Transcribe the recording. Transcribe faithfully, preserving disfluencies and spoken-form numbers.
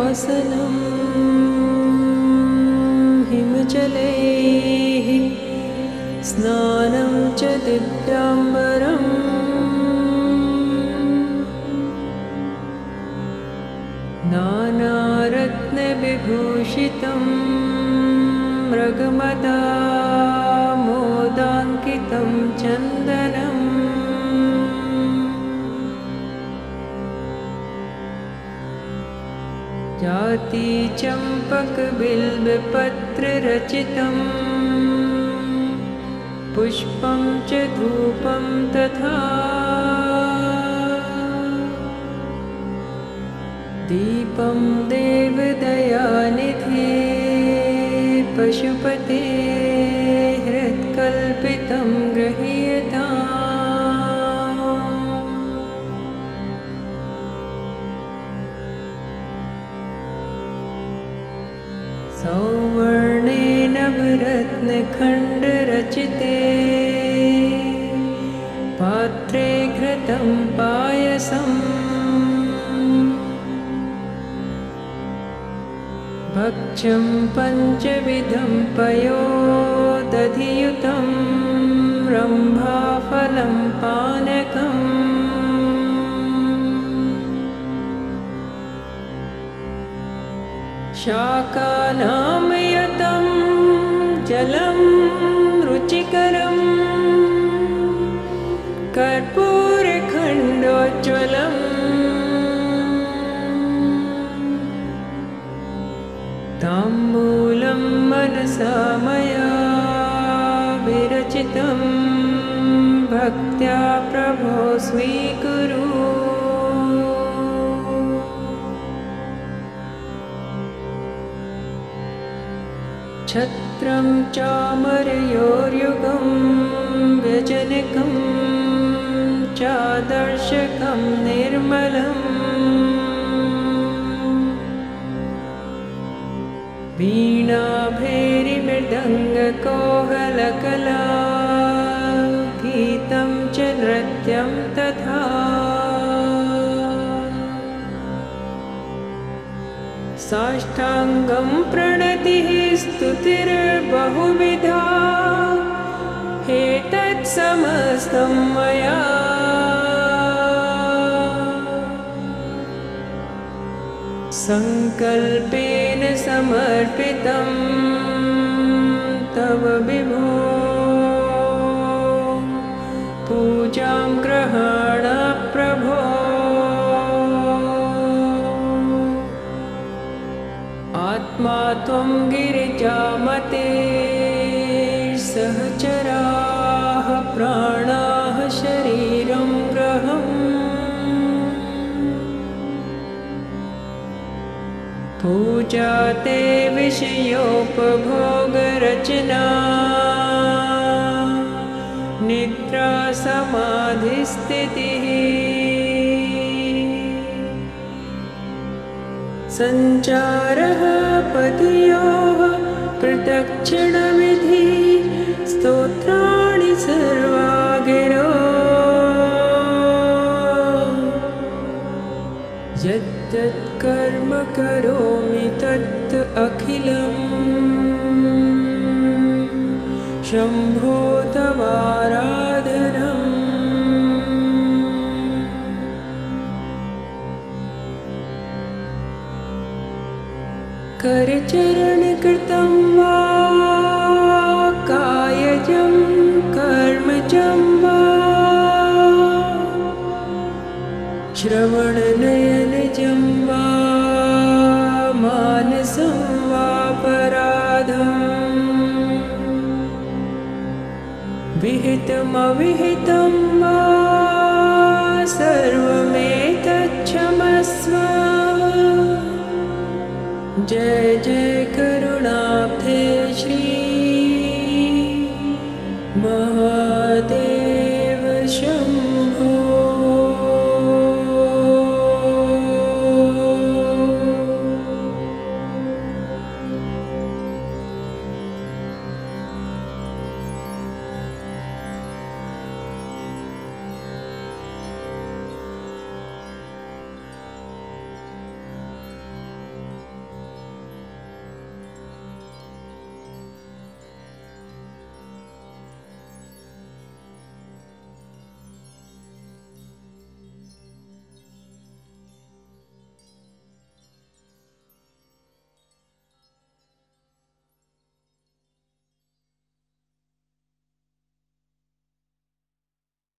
शय्यासनं हिमजलैः स्नानं च दिव्याम्बरम् नानारत्नविभूषितं मृगमदामोदाङ्कितं चन्दनम् जातिचम्पकबिल्वपत्ररचितं पुष्पं च धूपं तथा दीपं देवदयानिधे पशुपते हृत्कल्पितं गृह्यताम् सौवर्णेन नवरत्नखण्डरचिते पात्रे घृतं पायसम् भक्ष्यं पञ्चविधं पयोदधियुतं रम्भाफलं पानकम् शाकानामयतं जलं रुचिकरं कर्पूरखण्डोज्ज्वलम् ताम्बूलं मनसा मया विरचितं भक्त्या प्रभो स्वीकुरु छत्रं चामरयोर्युगं व्यजनकं चादर्शकं निर्मलम् वीणाभैरिमृदङ्गकोहलकला गीतं च नृत्यं तथा साष्टाङ्गं प्रणतिः स्तुतिर्बहुविधा एतत्समस्तं मया संकल्पेन समर्पितं तव विभो पूजां ग्रहाण प्रभो आत्मा त्वं गिरिजामते सहचराः प्राणाः शरीरं ग्रहम् पूजा ते विषयोपभोगरचना निद्रा समाधिस्थितिः सञ्चारः पदयोः प्रदक्षिणविधि स्तोत्राणि सर्वा गिरो यत् कर्म करोमि तत् अखिलम् शम्भो तवाराधनम् करचरणकृतं वा कायजं कर्मजं वा श्रवणनयनजं वा मानसं वापराधम् विहितमविहितं वा सर्वमेतत् क्षमस्व जय जय